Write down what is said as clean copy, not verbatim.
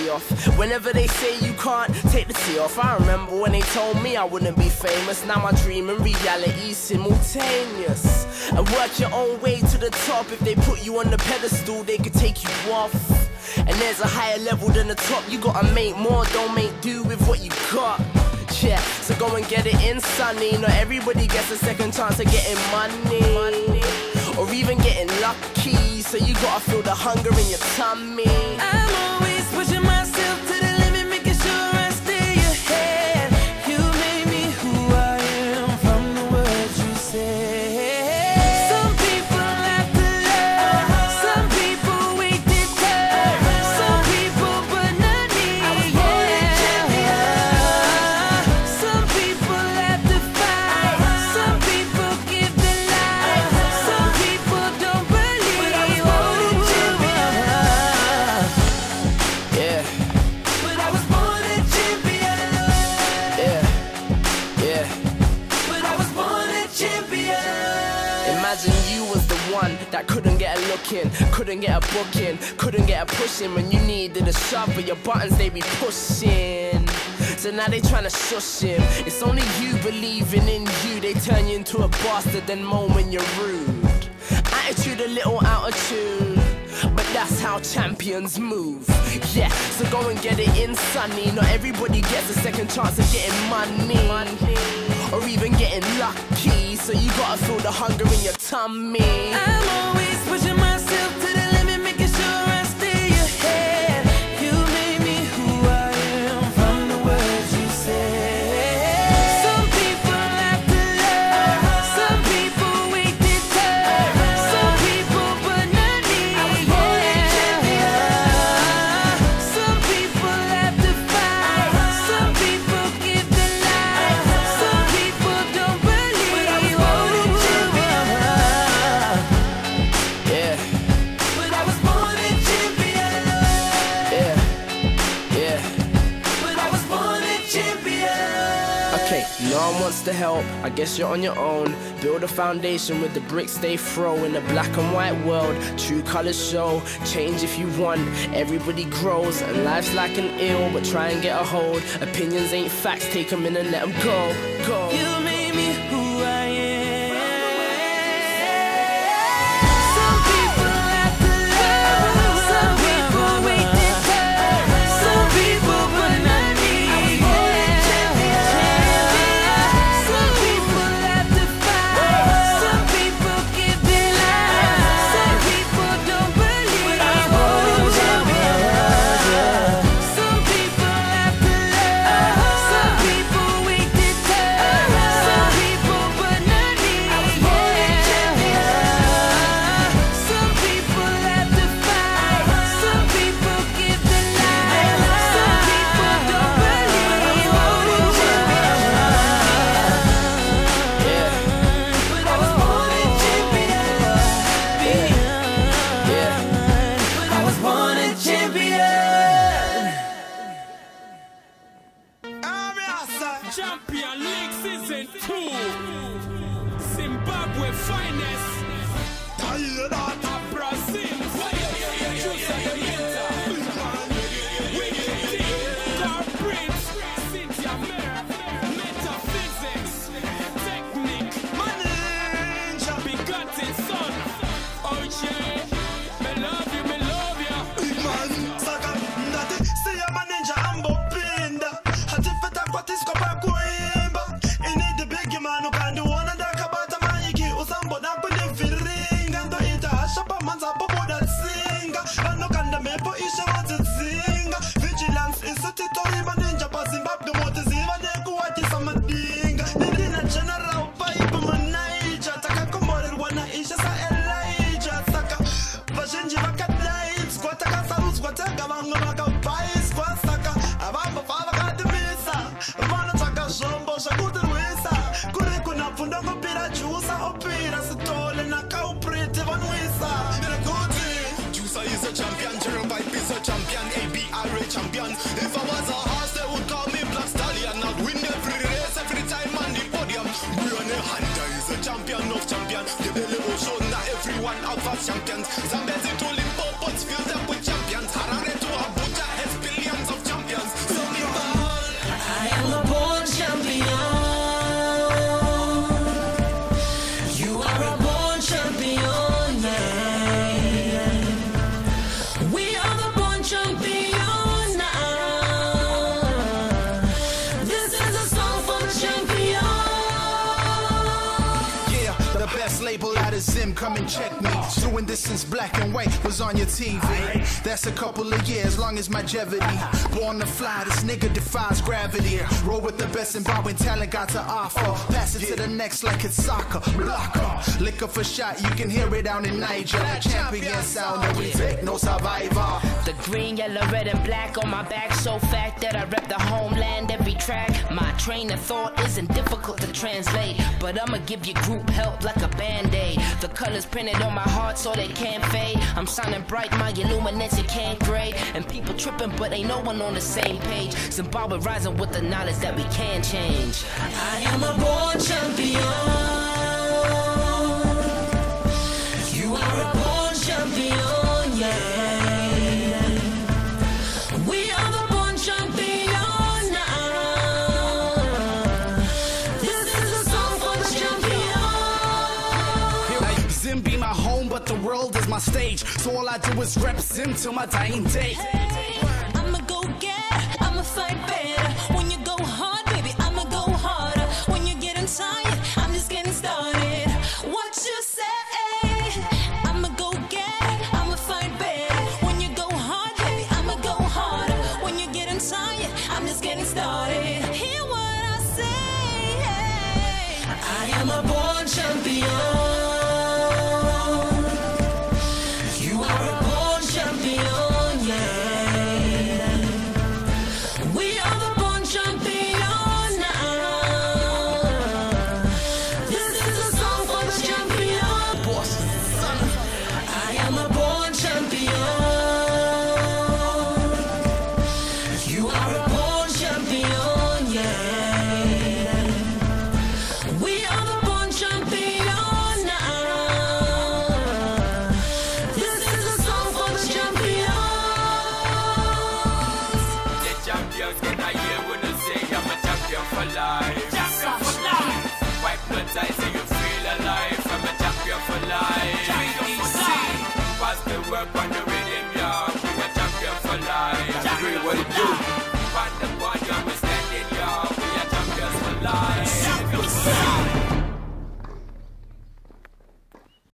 tee off. Whenever they say you can't take the tee off, I remember when they told me I wouldn't be famous. Now my dream and reality simultaneous. And work your own way to the top. If they put you on the pedestal, they could take you off. And there's a higher level than the top. You gotta make more, don't make do with what you got. Yeah, so go and get it in, sonny. Not everybody gets a second chance of getting money or even getting lucky. So you gotta feel the hunger in your tummy. I'm always pushing myself to the limit, making sure I stay ahead. You made me who I am from the words you said. Some people have to love, some people wait their turn, some people but not me. Some people have to fight, some people give their life, some people don't believe. But I was born a champion. Yeah, But I was born a champion. yeah, yeah. But I was born a champion. Imagine you was the one that couldn't get a look in, couldn't get a book in, couldn't get a push in when you needed a shove, but your buttons they be pushing. So now they tryna shush him. It's only you believing in you. They turn you into a bastard, then moan when you're rude. Attitude a little out of tune, but that's how champions move. Yeah, so go and get it in, sonny. Not everybody gets a second chance of getting money or even getting lucky. So you gotta feel the hunger in your tummy. I'm always pushing myself to the limit, making sure I stay ahead. You made me who I am from the words you said. Some people have to love, some people wait their turn, some people but not me. Some people have to fight, some people give their life, some people don't believe. But I was born a champion. Yeah, But I was born a champion. yeah, yeah. But I was born a champion. Okay, no one wants to help, I guess you're on your own. Build a foundation with the bricks they throw. In a black and white world, true colors show. Change if you want, everybody grows. And life's like an ill, but try and get a hold. Opinions ain't facts, take them in and let them go, go. You made me who I am. Some people have to love, some people wait their turn, some people but not me. Some people have to fight, some people give their life, some people don't believe. But I was born a champion. Some people have to love, some people wait their turn, some people but not me. Some people have to fight, some people give their life, some people don't believe. Yeah, But I was born a champion. yeah. But I was born a champion. Champion League Season 2. Zimbabwe finest. Brazil. Choose the winter. Wicked Team. Car Prince. Cynthia Mare. Metaphysics. Technique. Begotten son. OJ. Me love you, me love you. Vigilance is a titori maninja pa Zimbabwe motiziva nekuwatisa madinga nindina general pipe manaija takakomorerwa naisha sa Elijah saka vazhinji vakadaidzwa takasarudzwa tega vamwe vakabaiswa saka avambobva vakadivisa vanotsvaka zvombo zvekutirwisa kuri kuna pfunda ngopira jusa opira sitole nakaupriti vanwisa nekuti Juicer is a champion, Gerald Pipe is a champion, ABR a champion. If I was a horse, they would call me Black Stallion. I'd win every race, every time on the podium. Brianna Hunter is a champion of champions. The Billy Ocean, that everyone out of champions. Zambezi to Limpopo, fill them with champions. Harare to Abuja has billions. the best label out of Zim, come and check me. Doing this since Black and White was on your TV. That's a couple of years, long as my longevity. Born to fly, this nigga defies gravity. Roll with the best Zimbabwean talent got to offer. Pass it to the next like it's soccer. Blocker, liquor for shot, you can hear it down in Niger. The champion sound that we take, no survivor. The green, yellow, red, and black on my back, so fat that I rep the homeland every track. My train of thought isn't difficult to translate, but I'ma give you group help like a band-aid. The colors printed on my heart so they can't fade. I'm shining bright, my illuminance it can't grade. And people tripping, but ain't no one on the same page. Zimbabwe rising with the knowledge that we can change. I am a born champion. You are a born champion, yeah. We are the born champion now. This is a song for the champion. Zim be my home, but the world is my stage. So all I do is rep Zim till my dying day. I'ma go get, I'ma fight better. When you go hard, baby, I'ma go harder. When you're getting tired, I'm just getting started. What you say? I'ma go get, I'ma fight better. When you go hard, baby, I'ma go harder. When you're getting tired, I'm just getting started. Hear what I say? I am a born champion. You are a born champion, yeah. We are the born champion now. This is a song for the champion. Boss, son. I am a born champion. You are a born champion, yeah. We are the born champion now. This is a song for the champion. The champions gonna hear when I say I'm a champion for life. Champion for life. Wipe blood ties so you feel alive. I'm a champion for life. Champion for life. Pass the work on the